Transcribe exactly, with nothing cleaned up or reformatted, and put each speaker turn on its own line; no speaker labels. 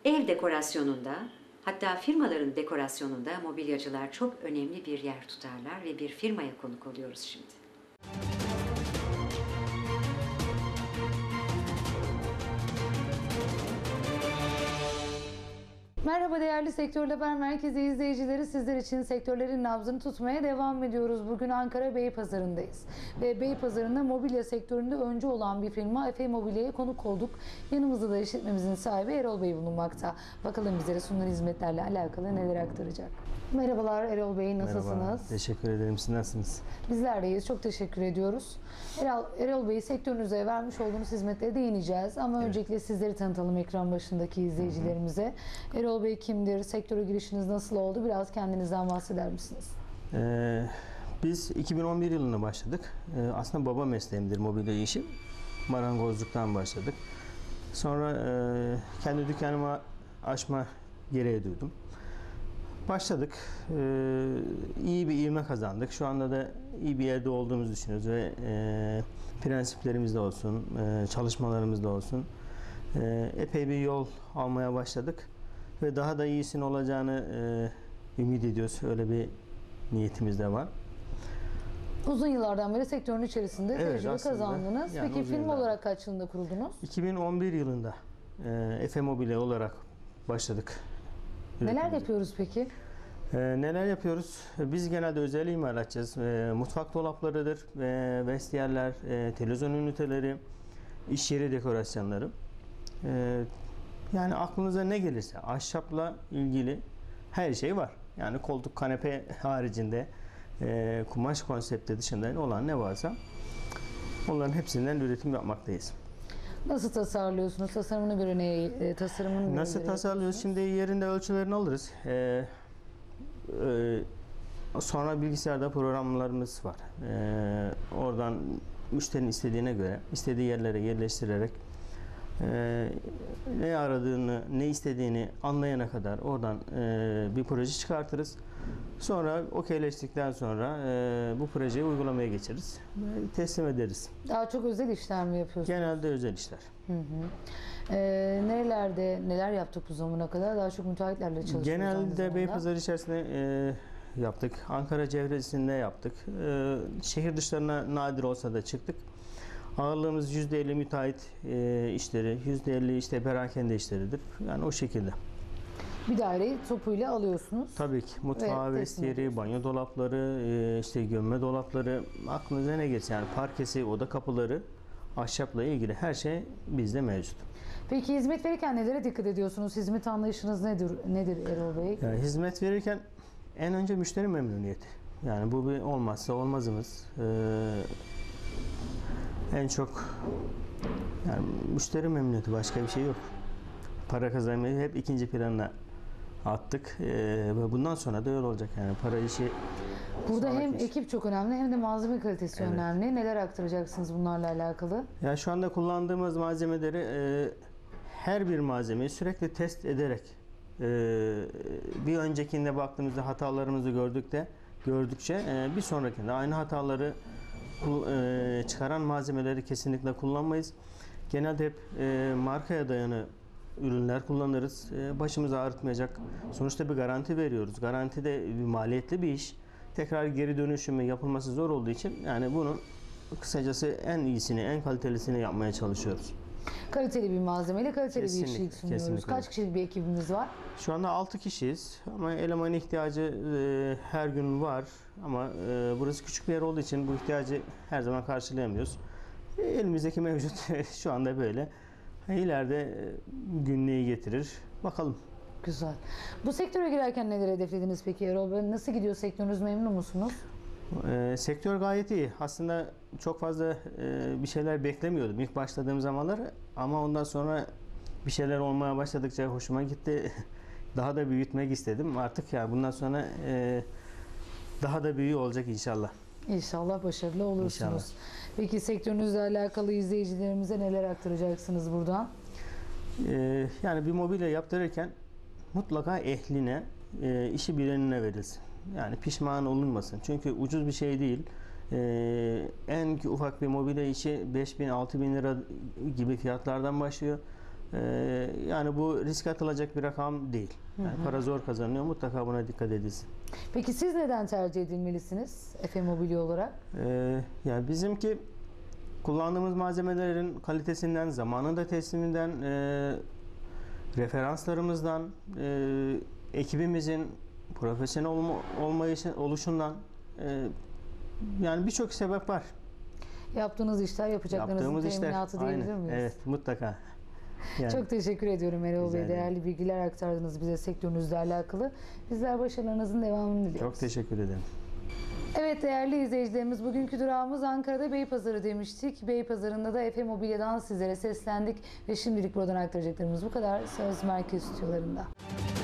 Ev dekorasyonunda, hatta firmaların dekorasyonunda mobilyacılar çok önemli bir yer tutarlar ve bir firmaya konuk oluyoruz şimdi.
Merhaba değerli Sektör Haber Merkezi izleyicileri. Sizler için sektörlerin nabzını tutmaya devam ediyoruz. Bugün Ankara Beypazarı'ndayız. Ve Beypazarı'nda mobilya sektöründe öncü olan bir firma Efe Mobilya'ya konuk olduk. Yanımızda da işletmemizin sahibi Erol Bey bulunmakta. Bakalım bizlere sunulan hizmetlerle alakalı neler aktaracak. Merhabalar Erol Bey, nasılsınız?
Merhaba, teşekkür ederim. Siz nasılsınız?
Bizler deyiz. Çok teşekkür ediyoruz. Erol, Erol Bey, sektörünüze vermiş olduğunuz hizmetlere değineceğiz. Ama evet, öncelikle sizleri tanıtalım ekran başındaki izleyicilerimize. Hı hı. Erol Bey kimdir? Sektöre girişiniz nasıl oldu? Biraz kendinizden bahseder misiniz?
Ee, biz iki bin on bir yılında başladık. Ee, aslında baba mesleğimdir mobilya işi. Marangozluktan başladık. Sonra e, kendi dükkanımı açma gereği duydum. Başladık. Ee, iyi bir ivme kazandık. Şu anda da iyi bir yerde olduğumuzu düşünüyoruz ve e, prensiplerimiz de olsun, e, çalışmalarımız da olsun. E, epey bir yol almaya başladık. Ve daha da iyisinin olacağını e, ümit ediyoruz. Öyle bir niyetimiz de var.
Uzun yıllardan beri sektörün içerisinde
evet,
tecrübe kazandınız.
Yani
Peki firma
yıllar.
olarak kaç yılında kuruldunuz?
iki bin on bir yılında e, Efe Mobilya olarak başladık.
Neler yapıyoruz peki?
E, neler yapıyoruz? Biz genelde özel imalatçıyız. E, mutfak dolaplarıdır, e, vestiyerler, e, televizyon üniteleri, iş yeri dekorasyonları. E, Yani aklınıza ne gelirse ahşapla ilgili her şey var. Yani koltuk, kanepe haricinde e, kumaş konsepti dışında olan ne varsa onların hepsinden üretim yapmaktayız.
Nasıl tasarlıyorsunuz? Tasarımına göre ne? E, tasarımını
Nasıl tasarlıyoruz? Şimdi yerinde ölçülerini alırız. E, e, sonra bilgisayarda programlarımız var. E, oradan müşterinin istediğine göre istediği yerlere yerleştirerek Ee, ne aradığını, ne istediğini anlayana kadar oradan e, bir proje çıkartırız. Sonra okeyleştikten sonra e, bu projeyi uygulamaya geçiririz ve teslim ederiz.
Daha çok özel işler mi yapıyorsunuz?
Genelde özel işler.
Hı hı. Ee, nerelerde neler yaptık bu zamana kadar? Daha çok müteahhitlerle çalışıyoruz.
Genelde Beypazarı içerisinde e, yaptık. Ankara çevresinde yaptık. E, şehir dışlarına nadir olsa da çıktık. Ağırlığımız yüzde elli müteahhit e, işleri, yüzde elli işte perakende işleridir. Yani o şekilde.
Bir daireyi topuyla alıyorsunuz.
Tabii ki. Mutfağı, vestiyeri, banyo dolapları, e, işte gömme dolapları, aklınıza ne geçse yani parkesi, oda kapıları, ahşapla ilgili her şey bizde mevcut.
Peki hizmet verirken nelere dikkat ediyorsunuz? Hizmet anlayışınız nedir, nedir Erol Bey?
Yani hizmet verirken en önce müşteri memnuniyeti. Yani bu bir olmazsa olmazımız. Ee, En çok yani müşteri memnuniyeti, başka bir şey yok. Para kazanmayı hep ikinci plana attık. Ee, bundan sonra da öyle olacak yani para işi.
Burada hem iş. ekip çok önemli hem de malzeme kalitesi evet. önemli. Neler aktaracaksınız bunlarla alakalı?
Ya şu anda kullandığımız malzemeleri e, her bir malzemeyi sürekli test ederek e, bir öncekinde baktığımızda hatalarımızı gördük de gördükçe e, bir sonrakinde aynı hataları çıkaran malzemeleri kesinlikle kullanmayız. Genelde hep e, markaya dayanı ürünler kullanırız. E, başımızı ağrıtmayacak. Sonuçta bir garanti veriyoruz. Garanti de bir maliyetli bir iş. Tekrar geri dönüşümü yapılması zor olduğu için yani bunun kısacası en iyisini, en kalitelisini yapmaya çalışıyoruz.
Kaliteli bir malzemeyle kaliteli
kesinlikle,
bir işçilik sunuyoruz.
Kesinlikle.
Kaç kişilik bir ekibimiz var?
Şu anda altı kişiyiz ama eleman ihtiyacı e, her gün var ama e, burası küçük bir yer olduğu için bu ihtiyacı her zaman karşılayamıyoruz. E, elimizdeki mevcut şu anda böyle. İleride e, günlüğü getirir. Bakalım.
Güzel. Bu sektöre girerken neler hedeflediniz peki Erol Bey? Nasıl gidiyor sektörünüz? Memnun musunuz?
E, sektör gayet iyi. Aslında çok fazla e, bir şeyler beklemiyordum ilk başladığım zamanlar ama ondan sonra bir şeyler olmaya başladıkça hoşuma gitti. Daha da büyütmek istedim. Artık ya bundan sonra e, daha da büyüğü olacak inşallah.
İnşallah başarılı olursunuz.
İnşallah.
Peki sektörünüzle alakalı izleyicilerimize neler aktaracaksınız buradan?
E, yani bir mobilya yaptırırken mutlaka ehline, e, işi bilenine verilsin. Yani pişman olunmasın. Çünkü ucuz bir şey değil. Ee, en ufak bir mobilya işi beş bin altı bin lira gibi fiyatlardan başlıyor. E, yani bu risk atılacak bir rakam değil. Yani para zor kazanıyor. Mutlaka buna dikkat edilsin.
Peki siz neden tercih edilmelisiniz Efe Mobilya olarak?
E, yani bizimki kullandığımız malzemelerin kalitesinden, zamanında tesliminden, e, referanslarımızdan, e, ekibimizin profesyonel olma, olmayışı, oluşundan e, yani birçok sebep var.
Yaptığınız işler yapacaklarınızın
Yaptığımız işler.
teminatı diyebilir
Aynen.
miyiz?
Evet, mutlaka. Yani,
Çok teşekkür ediyorum Erol
Rica
Bey.
ederim.
Değerli bilgiler aktardınız bize sektörünüzle alakalı. Bizler başarılarınızın devamını diliyoruz.
çok teşekkür ederim.
Evet değerli izleyicilerimiz, bugünkü durağımız Ankara'da Beypazarı demiştik. Beypazarı'nda da Efe Mobilya'dan sizlere seslendik ve şimdilik buradan aktaracaklarımız bu kadar. Söz merkez stüdyolarında.